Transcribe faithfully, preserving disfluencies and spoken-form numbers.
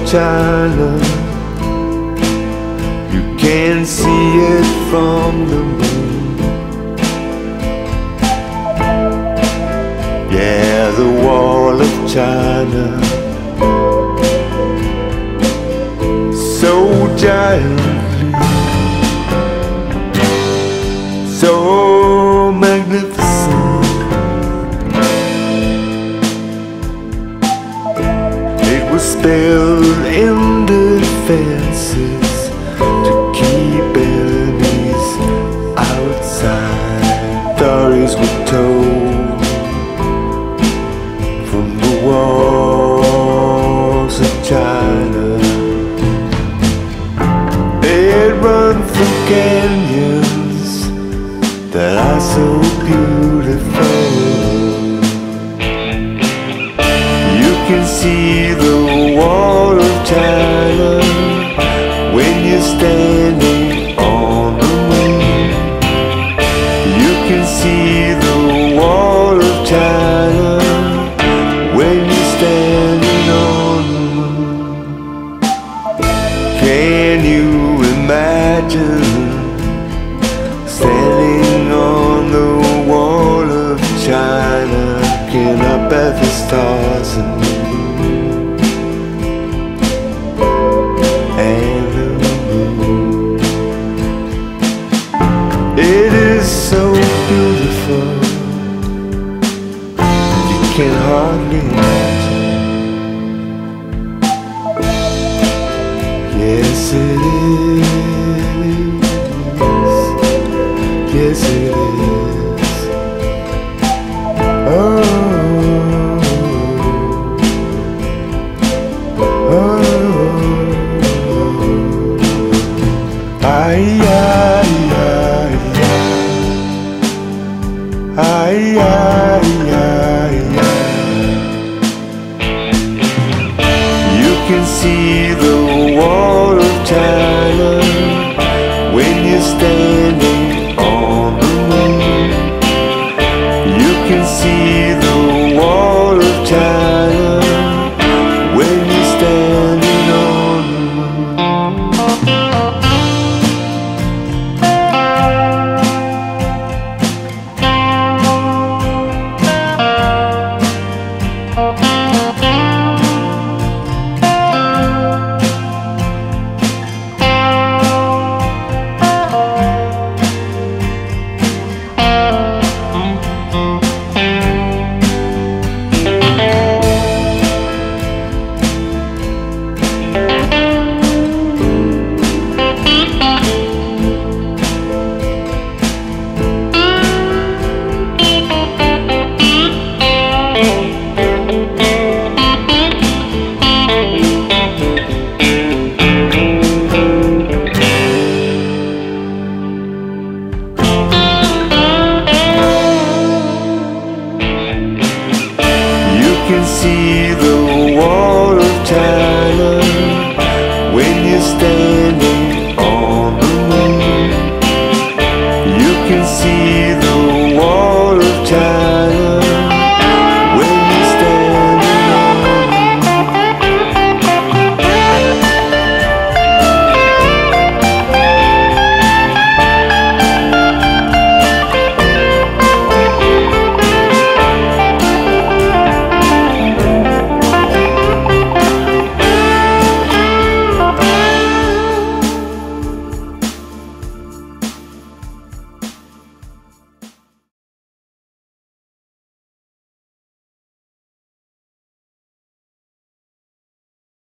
China. You can see it from the moon. Yeah, the wall of China, so giantly, so magnificent. It was built in defenses to keep enemies outside. Stories were told from the walls of China. It run through canyons that are so beautiful. You can see the wall of China when you're standing on the moon. You can see the wall of China when you're standing on the moon. Can you imagine standing on the wall of China, looking up at the stars and the moon and the moon? It is so beautiful, you can hardly imagine. Yes, it is. Yes, it is. Oh, oh, I